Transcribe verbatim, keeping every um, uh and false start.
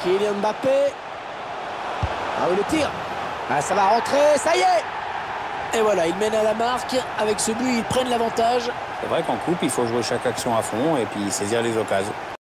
Kylian Mbappé. Ah oui, le tir. Ah, ça va rentrer, ça y est. Et voilà, ils mènent à la marque. Avec ce but, ils prennent l'avantage. C'est vrai qu'en coupe, il faut jouer chaque action à fond et puis saisir les occasions.